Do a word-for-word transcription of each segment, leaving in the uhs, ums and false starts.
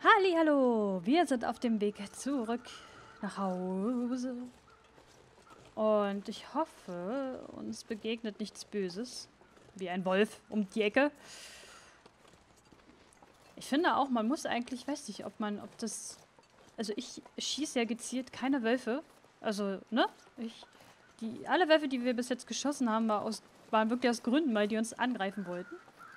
Hallihallo, wir sind auf dem Weg zurück nach Hause. Und ich hoffe, uns begegnet nichts Böses. Wie ein Wolf um die Ecke. Ich finde auch, man muss eigentlich, weiß nicht, ob man, ob das... Also ich schieße ja gezielt keine Wölfe. Also, ne? Ich, die, alle Wölfe, die wir bis jetzt geschossen haben, war aus, waren wirklich aus Gründen, weil die uns angreifen wollten.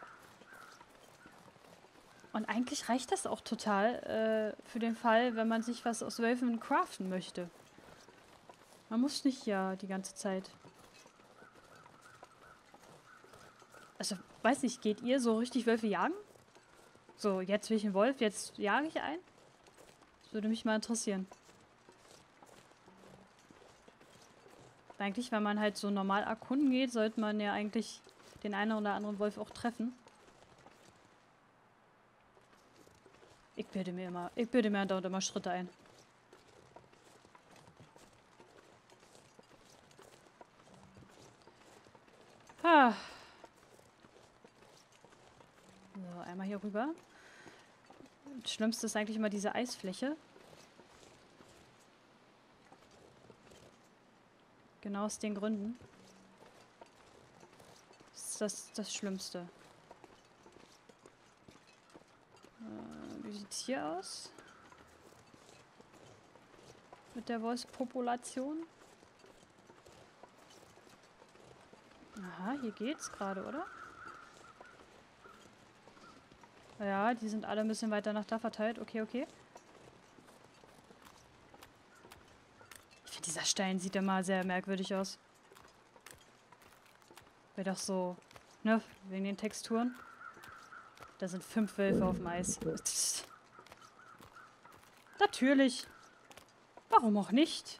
Und eigentlich reicht das auch total äh, für den Fall, wenn man sich was aus Wölfen craften möchte. Man muss nicht ja die ganze Zeit. Also, weiß nicht, geht ihr so richtig Wölfe jagen? So, jetzt will ich einen Wolf, jetzt jage ich einen? Das würde mich mal interessieren. Eigentlich, wenn man halt so normal erkunden geht, sollte man ja eigentlich den einen oder anderen Wolf auch treffen. Ich bilde mir immer, ich bilde mir dauernd immer Schritte ein. Ah. So, einmal hier rüber. Das Schlimmste ist eigentlich immer diese Eisfläche. Genau aus den Gründen. Das ist das, das Schlimmste. Äh, wie sieht's hier aus? Mit der Wolfspopulation? Aha, hier geht's gerade, oder? Ja, die sind alle ein bisschen weiter nach da verteilt. Okay, okay. Ich finde, dieser Stein sieht immer sehr merkwürdig aus. Wäre doch so, ne, wegen den Texturen. Da sind fünf Wölfe auf dem Eis. Natürlich. Warum auch nicht?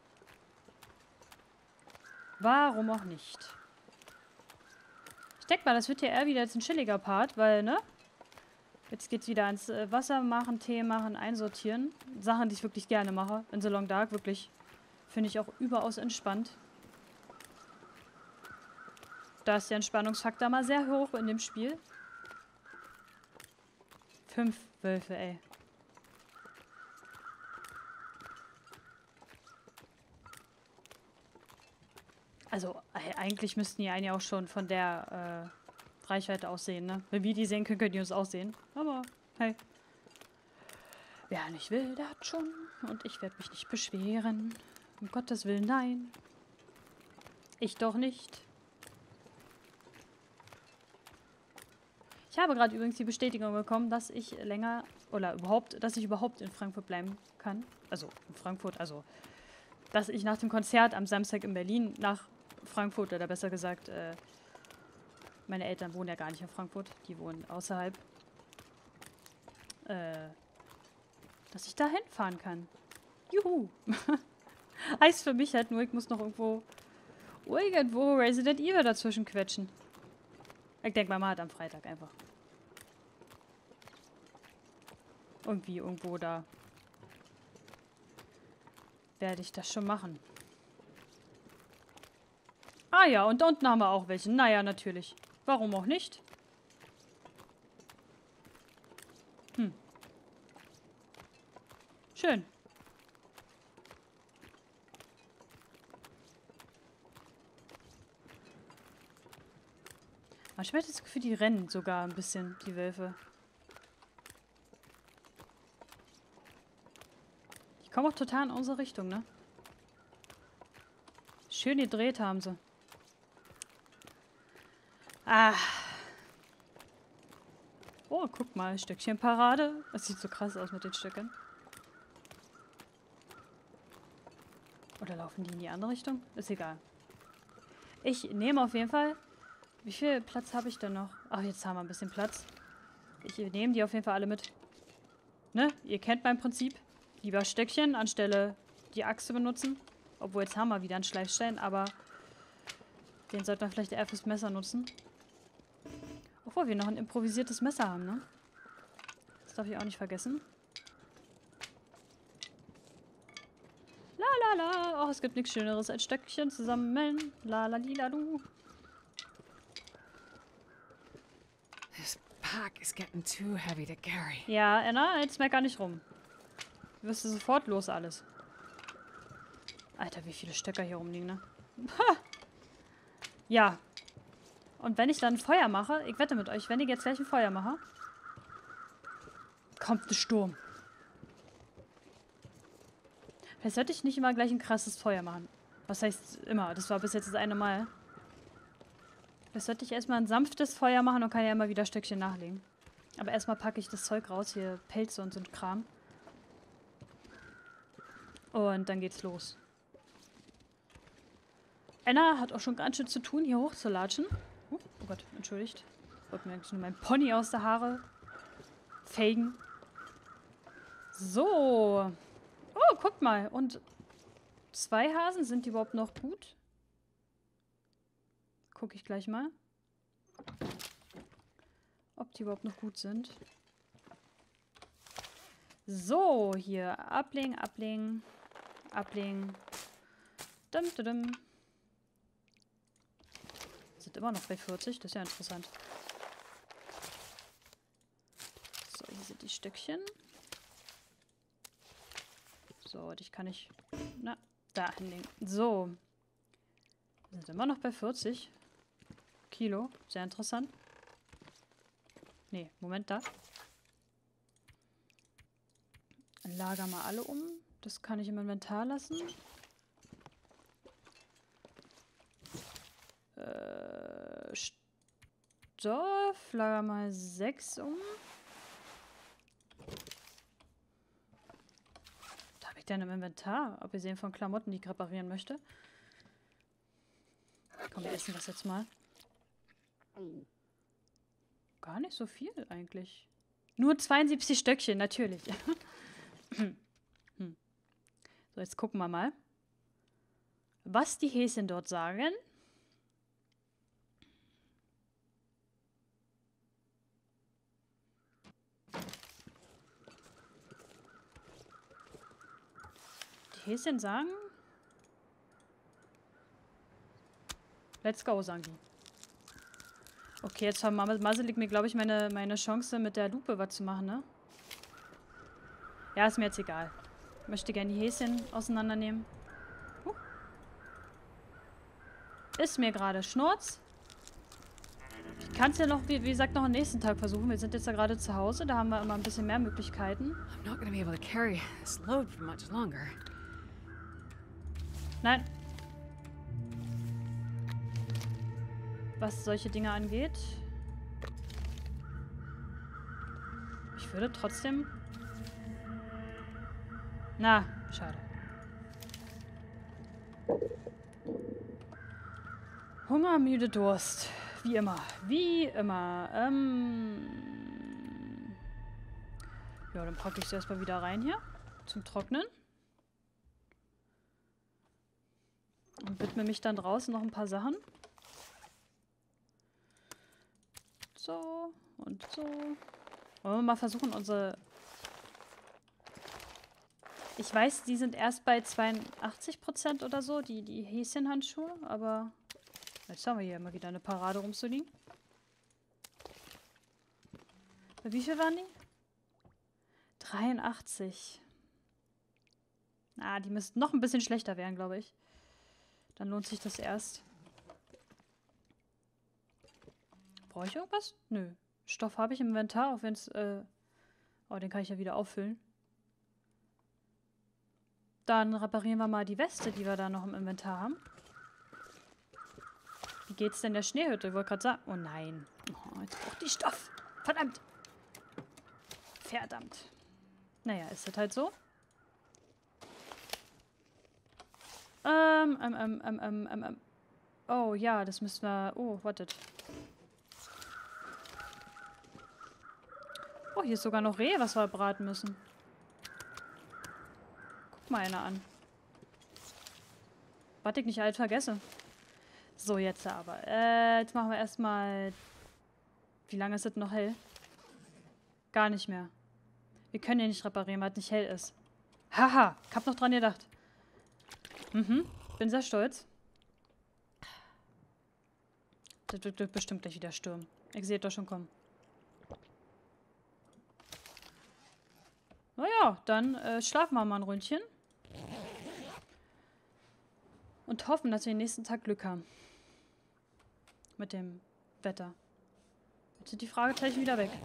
Warum auch nicht? Ich denke mal, das wird ja eher wieder jetzt ein chilliger Part, weil, ne? Jetzt geht's wieder ans äh, Wasser machen, Tee machen, einsortieren. Sachen, die ich wirklich gerne mache. In The Long Dark, wirklich. Finde ich auch überaus entspannt. Da ist der Entspannungsfaktor mal sehr hoch in dem Spiel. Fünf Wölfe, ey. Also, eigentlich müssten die einen ja auch schon von der äh, Reichweite aussehen, ne? Wenn wir die sehen können, können die uns aussehen. Aber, hey. Wer nicht will, der hat schon. Und ich werde mich nicht beschweren. Um Gottes Willen, nein. Ich doch nicht. Ich habe gerade übrigens die Bestätigung bekommen, dass ich länger, oder überhaupt, dass ich überhaupt in Frankfurt bleiben kann. Also, in Frankfurt, also, dass ich nach dem Konzert am Samstag in Berlin nach Frankfurt, oder besser gesagt, äh, meine Eltern wohnen ja gar nicht in Frankfurt, die wohnen außerhalb, äh, dass ich da hinfahren kann. Juhu! Heißt für mich halt nur, ich muss noch irgendwo, irgendwo Resident Evil dazwischen quetschen. Ich denke, Mama hat am Freitag einfach. Irgendwie, irgendwo da. Werde ich das schon machen. Ah ja, und da unten haben wir auch welche. Naja, natürlich. Warum auch nicht? Hm. Schön. Aber ich habe das Gefühl, die rennen sogar ein bisschen, die Wölfe. Die kommen auch total in unsere Richtung, ne? Schön gedreht haben sie. Ah. Oh, guck mal, Stöckchenparade. Das sieht so krass aus mit den Stöcken. Oder laufen die in die andere Richtung? Ist egal. Ich nehme auf jeden Fall... Wie viel Platz habe ich denn noch? Ach, jetzt haben wir ein bisschen Platz. Ich nehme die auf jeden Fall alle mit. Ne? Ihr kennt mein Prinzip. Lieber Stöckchen anstelle die Axt zu benutzen. Obwohl, jetzt haben wir wieder einen Schleifstein, aber den sollte man vielleicht eher fürs Messer nutzen. Obwohl wir noch ein improvisiertes Messer haben, ne? Das darf ich auch nicht vergessen. La la la. Oh, es gibt nichts Schöneres als Stöckchen zusammen. La la li la du. This park It's getting too heavy to carry. Ja, Anna, jetzt mecker nicht rum. Du wirst sofort los alles. Alter, wie viele Stöcker hier rumliegen, ne? Ha! Ja. Und wenn ich dann ein Feuer mache, ich wette mit euch, wenn ich jetzt gleich ein Feuer mache, kommt ein Sturm. Vielleicht sollte ich nicht immer gleich ein krasses Feuer machen. Was heißt immer? Das war bis jetzt das eine Mal. Vielleicht sollte ich erstmal ein sanftes Feuer machen und kann ja immer wieder Stückchen nachlegen. Aber erstmal packe ich das Zeug raus, hier Pelze und so ein Kram. Und dann geht's los. Anna hat auch schon ganz schön zu tun, hier hochzulatschen. Oh, oh Gott, entschuldigt. Ich wollte mir eigentlich nur mein Pony aus der Haare faken. So. Oh, guckt mal. Und zwei Hasen, sind die überhaupt noch gut? Gucke ich gleich mal. Ob die überhaupt noch gut sind. So, hier. Ablegen, ablegen. Ablegen. Dum, dum, dum. Sind immer noch bei vierzig. Das ist ja interessant. So, hier sind die Stückchen. So, dich kann ich... Na, da hinlegen. So. Wir sind immer noch bei vierzig Kilo. Sehr interessant. Nee, Moment, da. Lager mal alle um. Das kann ich im Inventar lassen. Äh, Stoff. Lager mal sechs um. Was habe ich denn im Inventar? Abgesehen von Klamotten, die ich reparieren möchte. Komm, wir essen das jetzt mal. Gar nicht so viel eigentlich. Nur zweiundsiebzig Stöckchen, natürlich. hm. So, jetzt gucken wir mal, was die Häschen dort sagen. Die Häschen sagen... Let's go, sagen die. Okay, jetzt vermasselig mir, glaube ich, meine, meine Chance, mit der Lupe was zu machen, ne? Ja, ist mir jetzt egal. Ich möchte gerne die Häschen auseinandernehmen. Huh. Ist mir gerade Schnurz. Ich kann es ja noch, wie, wie gesagt, noch am nächsten Tag versuchen. Wir sind jetzt ja gerade zu Hause, da haben wir immer ein bisschen mehr Möglichkeiten. I'm not gonna be able to carry this load for much longer. Nein. Was solche Dinge angeht. Ich würde trotzdem... Na, schade. Hunger, müde, Durst. Wie immer. Wie immer. Ähm ja, dann packe ich es erstmal wieder rein hier. Zum Trocknen. Und widme mich dann draußen noch ein paar Sachen. So und so. Wollen wir mal versuchen, unsere... Ich weiß, die sind erst bei zweiundachtzig Prozent oder so, die, die Häschenhandschuhe, aber jetzt haben wir hier immer wieder eine Parade rumzuliegen. Bei wie viel waren die? dreiundachtzig. Ah, die müssten noch ein bisschen schlechter werden, glaube ich. Dann lohnt sich das erst. Brauche ich irgendwas? Nö. Stoff habe ich im Inventar, auch wenn es... Äh oh, den kann ich ja wieder auffüllen. Dann reparieren wir mal die Weste, die wir da noch im Inventar haben. Wie geht's denn der Schneehütte? Ich wollte gerade sagen... Oh nein. Oh, jetzt braucht die Stoff. Verdammt. Verdammt. Naja, ist das halt so. Ähm, ähm, ähm, ähm, ähm, ähm, ähm. Oh ja, das müssen wir... Oh, wartet. Oh, hier ist sogar noch Rehe, was wir braten müssen. Guck mal einer an. Was ich nicht alt vergesse. So, jetzt aber. Äh, jetzt machen wir erstmal... Wie lange ist das noch hell? Gar nicht mehr. Wir können hier nicht reparieren, weil es nicht hell ist. Haha, ich hab noch dran gedacht. Mhm, bin sehr stolz. Das wird bestimmt gleich wieder stürmen. Ich sehe es doch schon kommen. Naja, dann äh, schlafen wir mal ein Ründchen. Und hoffen, dass wir den nächsten Tag Glück haben. Mit dem Wetter. Jetzt sind die Fragezeichen wieder weg.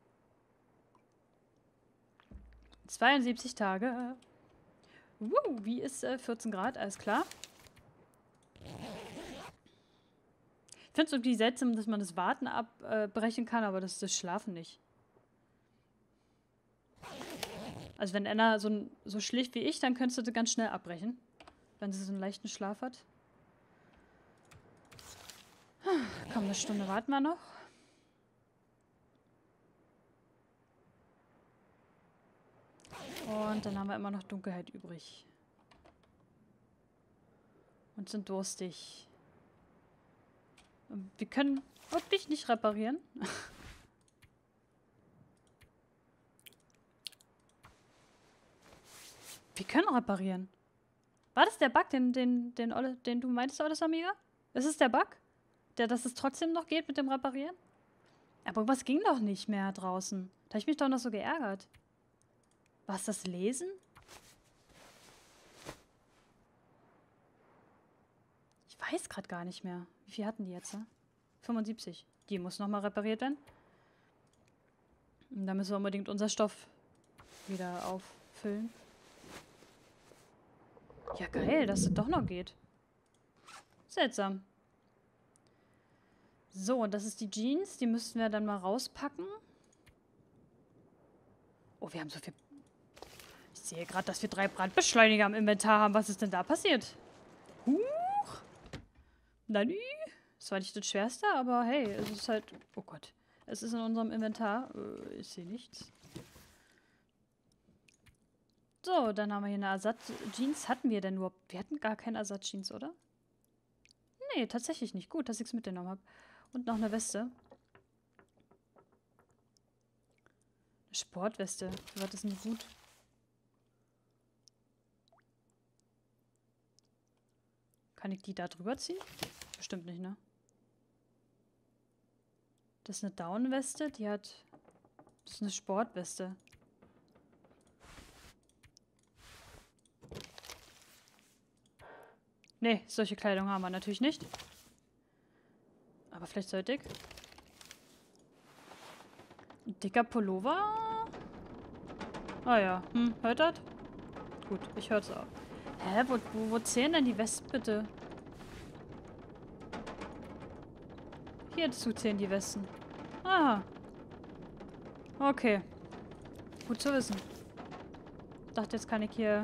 zweiundsiebzig Tage. Uh, wie ist äh, vierzehn Grad? Alles klar. Ich finde es irgendwie seltsam, dass man das Warten abbrechen äh, kann, aber das, das Schlafen nicht. Also wenn einer so, so schläft wie ich, dann könntest du das ganz schnell abbrechen. Wenn sie so einen leichten Schlaf hat. Komm, eine Stunde warten wir noch. Und dann haben wir immer noch Dunkelheit übrig. Und sind durstig. Und wir können wirklich nicht reparieren. Wir können reparieren. War das der Bug, den, den, den, Olle, den du meintest, Olles Amiga? Ist es der Bug? Der, dass es trotzdem noch geht mit dem Reparieren? Aber was ging doch nicht mehr draußen? Da habe ich mich doch noch so geärgert. War es das Lesen? Ich weiß gerade gar nicht mehr. Wie viel hatten die jetzt? Ne? fünfundsiebzig. Die muss nochmal repariert werden. Und da müssen wir unbedingt unser Stoff wieder auffüllen. Ja, geil, dass es doch noch geht. Seltsam. So, und das ist die Jeans. Die müssten wir dann mal rauspacken. Oh, wir haben so viel... Ich sehe gerade, dass wir drei Brandbeschleuniger im Inventar haben. Was ist denn da passiert? Huch. Na nü. Das war nicht das Schwerste, aber hey, es ist halt... Oh Gott. Es ist in unserem Inventar. Äh, ich sehe nichts. So, dann haben wir hier eine Ersatz-Jeans. Hatten wir denn nur... Wir hatten gar keine Ersatz-Jeans, oder? Nee, tatsächlich nicht. Gut, dass ich es mitgenommen habe. Und noch eine Weste. Eine Sportweste. So was ist nicht gut. Kann ich die da drüber ziehen? Bestimmt nicht, ne? Das ist eine Downweste. Die hat... Das ist eine Sportweste. Nee, solche Kleidung haben wir natürlich nicht. Aber vielleicht sollte ich. Ein dicker Pullover? Ah ja, hm, hört das? Gut, ich hör's auch. Hä, wo, wo, wo zählen denn die Westen bitte? Hierzu zählen die Westen. Aha. Okay. Gut zu wissen. Ich dachte, jetzt kann ich hier...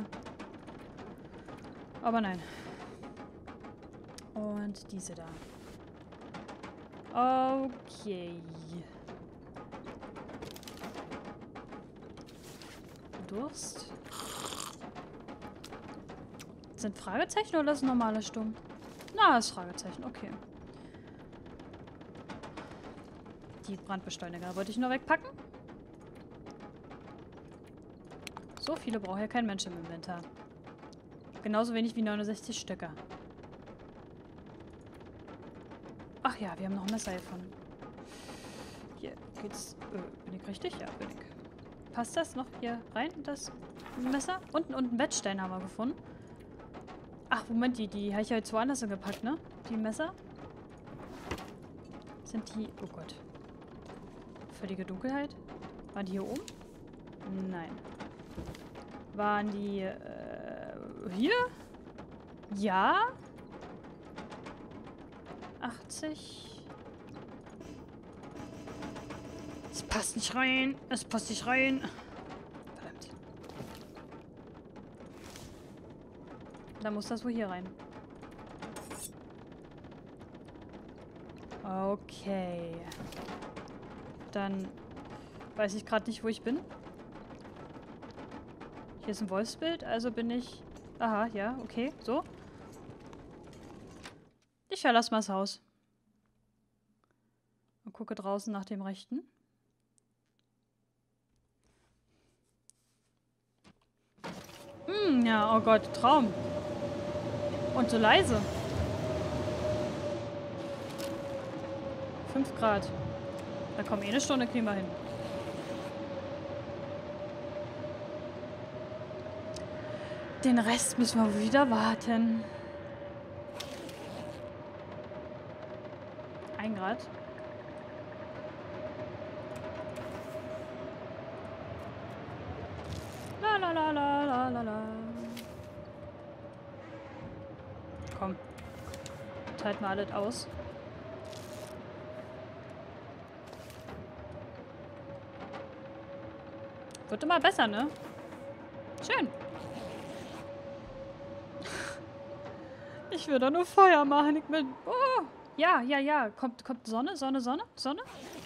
Aber nein. Und diese da. Okay. Durst. Sind Fragezeichen oder ist normale Stumm? Na, ist Fragezeichen. Okay. Die Brandbeschleuniger wollte ich nur wegpacken. So viele braucht ja kein Mensch im Inventar. Genauso wenig wie neunundsechzig Stöcker. Ach ja, wir haben noch ein Messer gefunden. Hier geht's. Äh, bin ich richtig? Ja, bin ich. Passt das noch hier rein, das Messer? Unten und einen Bettstein haben wir gefunden. Ach, Moment, die, die habe ich ja jetzt woanders gepackt, ne? Die Messer. Sind die... Oh Gott. Völlige Dunkelheit. Waren die hier oben? Nein. Waren die... Äh, hier? Ja? achtzig. Es passt nicht rein. Es passt nicht rein. Verdammt. Da muss das wohl hier rein. Okay. Dann weiß ich gerade nicht, wo ich bin. Hier ist ein Wolfsbild, also bin ich... Aha, ja, okay, so. Ich verlasse mal das Haus. Und gucke draußen nach dem Rechten. Hm, ja, oh Gott, Traum. Und so leise. fünf Grad. Da kommen eh eine Stunde, kriegen wir hin. Den Rest müssen wir wieder warten. Ein Grad. La la la la la la la. Komm. Teilt mal alles aus. Wird immer besser, ne? Schön. Ich will doch nur Feuer machen. Ich will... Oh. Ja, ja, ja. Kommt, kommt Sonne, Sonne, Sonne, Sonne.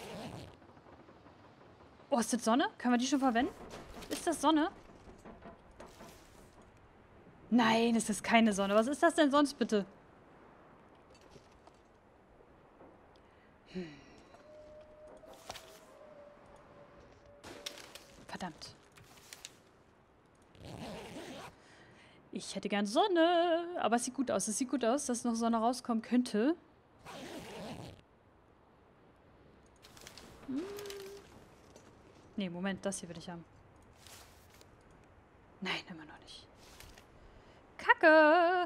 Oh, ist das Sonne? Können wir die schon verwenden? Ist das Sonne? Nein, es ist keine Sonne. Was ist das denn sonst bitte? Hm. Verdammt. Ich hätte gern Sonne. Aber es sieht gut aus. Es sieht gut aus, dass noch Sonne rauskommen könnte. Hm. Nee, Moment. Das hier will ich haben. Nein, immer noch nicht. Kacke!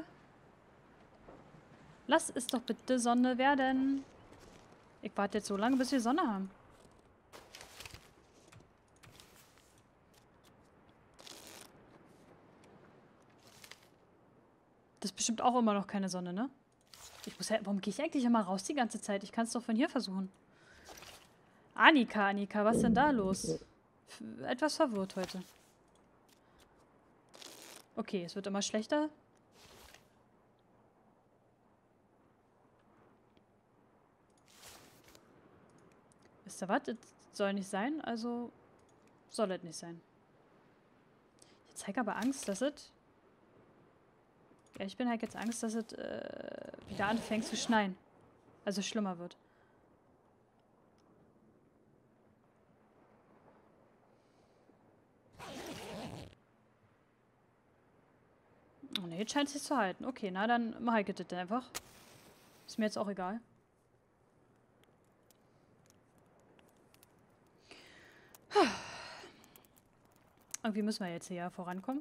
Lass es doch bitte Sonne werden. Ich warte jetzt so lange, bis wir Sonne haben. Das ist bestimmt auch immer noch keine Sonne, ne? Ich muss ja, warum gehe ich eigentlich immer raus die ganze Zeit? Ich kann es doch von hier versuchen. Annika, Annika, was ist denn da los? F- etwas verwirrt heute. Okay, es wird immer schlechter. Wisst ihr was? Es soll nicht sein, also soll es nicht sein. Ich zeige aber Angst, dass es... Ja, ich bin halt jetzt Angst, dass es äh, wieder anfängt zu schneien. Also schlimmer wird. Oh ne, jetzt scheint es sich zu halten. Okay, na dann mache ich das einfach. Ist mir jetzt auch egal. Irgendwie müssen wir jetzt hier ja vorankommen.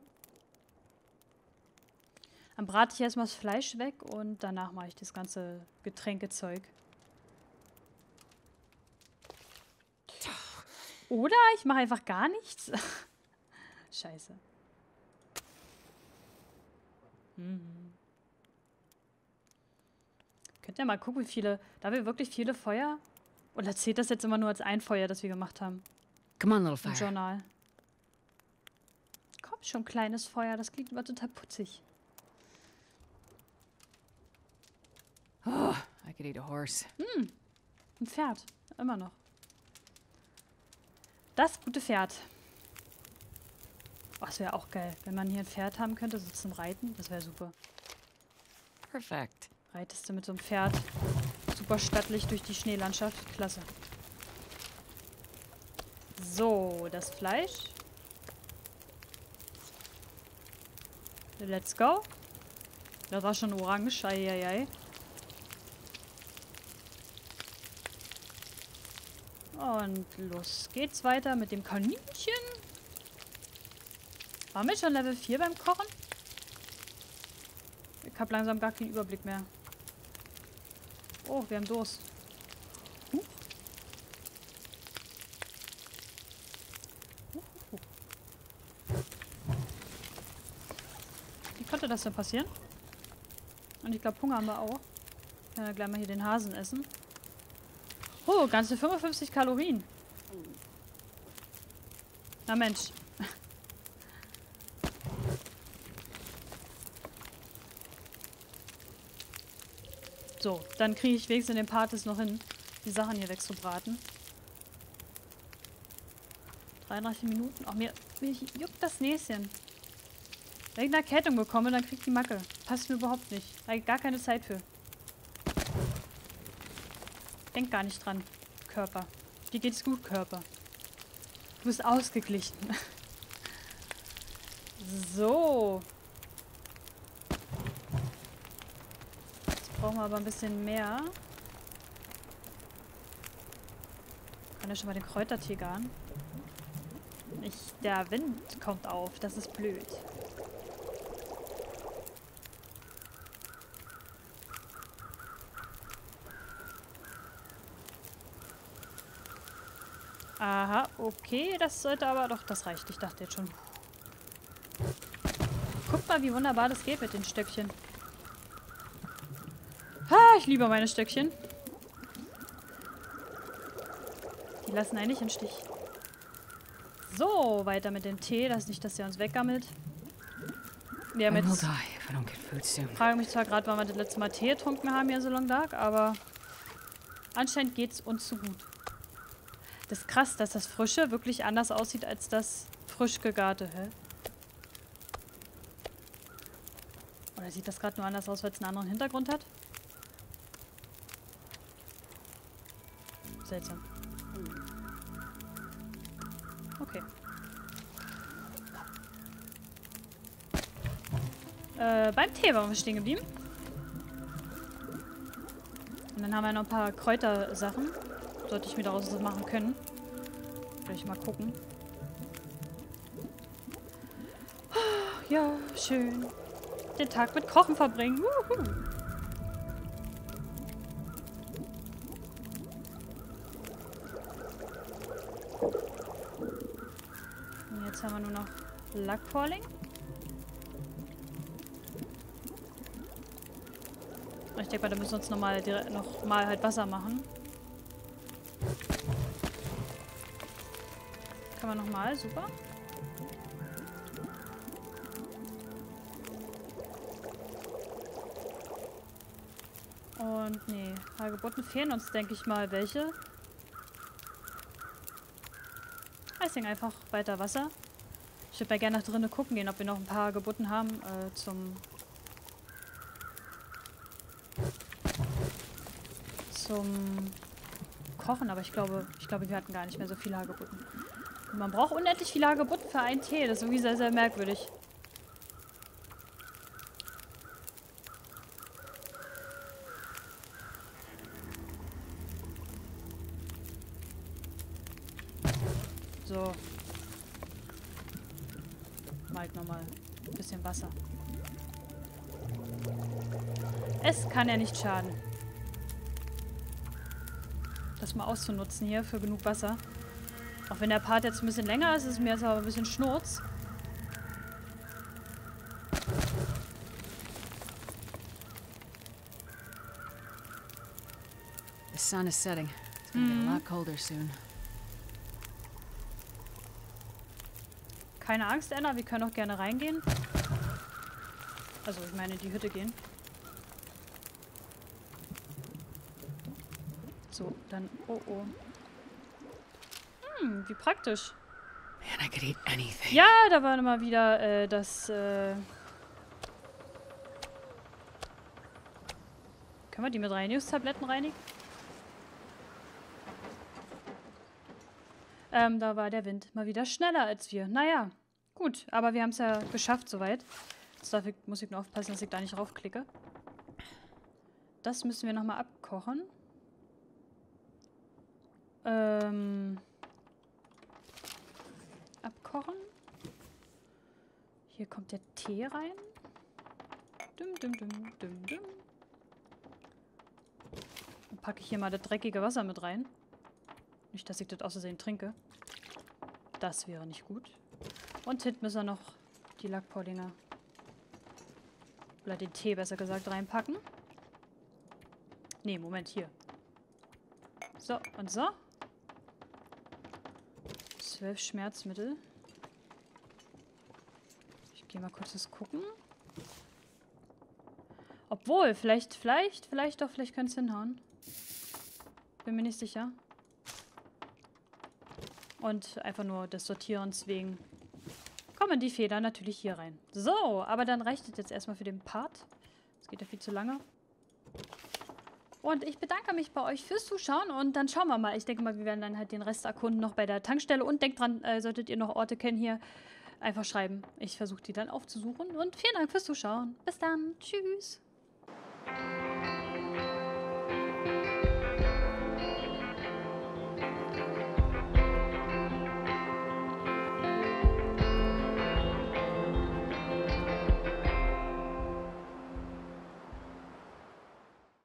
Dann brate ich erstmal das Fleisch weg und danach mache ich das ganze Getränkezeug. Oder ich mache einfach gar nichts. Scheiße. Mhm. Könnt ihr mal gucken, wie viele... Da wir wirklich viele Feuer... Oder zählt das jetzt immer nur als ein Feuer, das wir gemacht haben? Come on, little Im fire. Journal. Komm schon, kleines Feuer. Das klingt immer total putzig. Oh, I could eat a horse. Hm, ein Pferd. Immer noch. Das gute Pferd. Oh, das wäre auch geil, wenn man hier ein Pferd haben könnte, so zum Reiten. Das wäre super. Perfect. Reitest du mit so einem Pferd super stattlich durch die Schneelandschaft. Klasse. So, das Fleisch. Let's go. Das war schon orange. Eieiei. Und los geht's weiter mit dem Kaninchen. Waren wir schon Level vier beim Kochen? Ich habe langsam gar keinen Überblick mehr. Oh, wir haben Durst. Huch. Huch, huch, huch. Wie konnte das denn passieren? Und ich glaube, Hunger haben wir auch. Ja, gleich mal hier den Hasen essen. Oh, ganze fünfundfünfzig Kalorien. Na Mensch. So, dann kriege ich wenigstens in den Parts noch hin, die Sachen hier wegzubraten. dreiunddreißig Minuten. Ach, mir, mir juckt das Näschen. Wenn ich eine Erkältung bekomme, dann krieg ich die Macke. Passt mir überhaupt nicht. Habe ich gar keine Zeit für. Denk gar nicht dran, Körper. Dir geht's gut, Körper. Du bist ausgeglichen. So. Jetzt brauchen wir aber ein bisschen mehr. Ich kann ja schon mal den Kräutertee garen. Nicht, der Wind kommt auf. Das ist blöd. Aha, okay. Das sollte aber... Doch, das reicht. Ich dachte jetzt schon. Guck mal, wie wunderbar das geht mit den Stöckchen. Ha, ich liebe meine Stöckchen. Die lassen eigentlich im Stich. So, weiter mit dem Tee. Das ist nicht, dass der uns weggammelt. Wir haben jetzt... Ich frage mich zwar gerade, wann wir das letzte Mal Tee getrunken haben hier so Long Dark, aber anscheinend geht es uns zu gut. Das ist krass, dass das Frische wirklich anders aussieht als das frisch gegarte. Hä? Oder sieht das gerade nur anders aus, weil es einen anderen Hintergrund hat? Seltsam. Okay. Äh, beim Tee waren wir stehen geblieben. Und dann haben wir noch ein paar Kräutersachen. Sollte ich mir daraus was machen können. Vielleicht mal gucken. Ja, schön. Den Tag mit Kochen verbringen. Wuhu. Und jetzt haben wir nur noch Lackpolling. Ich denke mal, da müssen wir uns nochmal noch mal halt Wasser machen. Kann man nochmal, super. Und nee, Hagebutten fehlen uns, denke ich mal, welche. Deswegen einfach weiter Wasser. Ich würde mal gerne nach drinnen gucken gehen, ob wir noch ein paar Hagebutten haben äh, zum... zum Kochen, aber ich glaube, ich glaube, wir hatten gar nicht mehr so viele Hagebutten. Und man braucht unendlich viele Hagebutten für einen Tee. Das ist irgendwie sehr, sehr merkwürdig. So. Mal nochmal ein bisschen Wasser. Es kann ja nicht schaden. Das mal auszunutzen hier für genug Wasser. Auch wenn der Part jetzt ein bisschen länger ist, ist mir jetzt aber ein bisschen Schnurz. The sun is setting. It's gonna get a lot colder soon. Keine Angst, Anna, wir können auch gerne reingehen. Also, ich meine, in die Hütte gehen. So, dann... Oh, oh. Hm, wie praktisch. Man, I could eat anything. Ja, da war immer wieder äh, das... Äh Können wir die mit Reinigungstabletten reinigen? Ähm, da war der Wind mal wieder schneller als wir. Naja, gut. Aber wir haben es ja geschafft soweit. Jetzt darf ich, muss ich nur aufpassen, dass ich da nicht raufklicke. Das müssen wir nochmal abkochen. Ähm... Abkochen. Hier kommt der Tee rein. Dum, dum, dum, dum, dum. Dann packe ich hier mal das dreckige Wasser mit rein. Nicht, dass ich das aus Versehen trinke. Das wäre nicht gut. Und hinten müssen wir noch die Lackpollinger. Oder den Tee, besser gesagt, reinpacken. Nee, Moment, hier. So, und so. Zwölf Schmerzmittel. Ich gehe mal kurz das gucken. Obwohl, vielleicht, vielleicht, vielleicht doch, vielleicht könnte es hinhauen. Bin mir nicht sicher. Und einfach nur des Sortierens wegen kommen die Federn natürlich hier rein. So, aber dann reicht es jetzt erstmal für den Part. Das geht ja viel zu lange. Und ich bedanke mich bei euch fürs Zuschauen und dann schauen wir mal. Ich denke mal, wir werden dann halt den Rest erkunden noch bei der Tankstelle. Und denkt dran, äh, solltet ihr noch Orte kennen hier, einfach schreiben. Ich versuche die dann aufzusuchen. Und vielen Dank fürs Zuschauen. Bis dann. Tschüss.